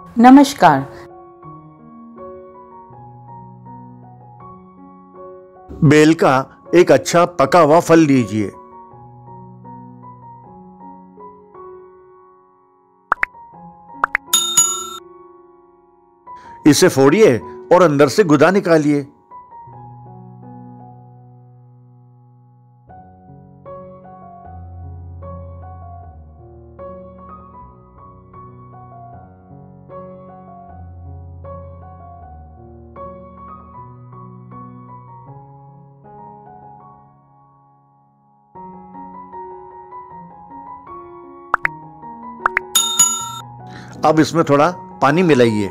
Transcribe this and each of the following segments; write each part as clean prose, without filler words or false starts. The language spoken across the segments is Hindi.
नमस्कार। बेल का एक अच्छा पका हुआ फल लीजिए। इसे फोड़िए और अंदर से गुदा निकालिए। अब इसमें थोड़ा पानी मिलाइए।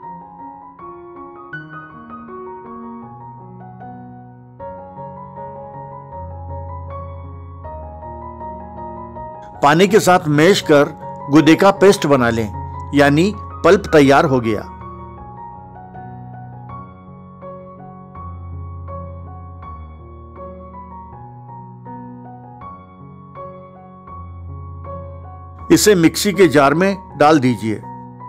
पानी के साथ मैश कर गुदे का पेस्ट बना लें, यानी पल्प तैयार हो गया। इसे मिक्सी के जार में डाल दीजिए।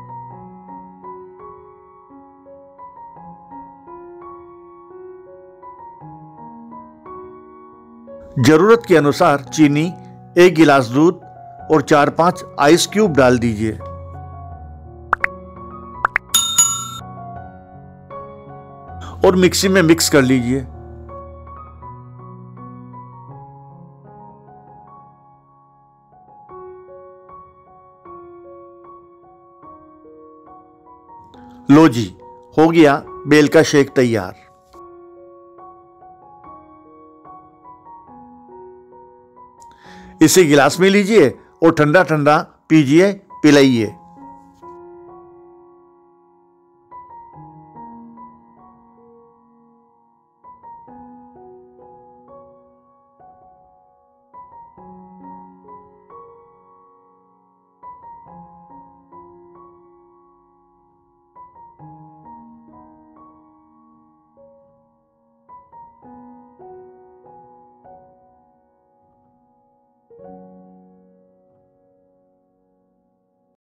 जरूरत के अनुसार चीनी, 1 गिलास दूध और 4-5 आइस क्यूब डाल दीजिए। और मिक्सी में मिक्स कर लीजिए। लो जी, हो गया बेल का शेक तैयार। इसे गिलास में लीजिए और ठंडा ठंडा पीजिए, पिलाइए।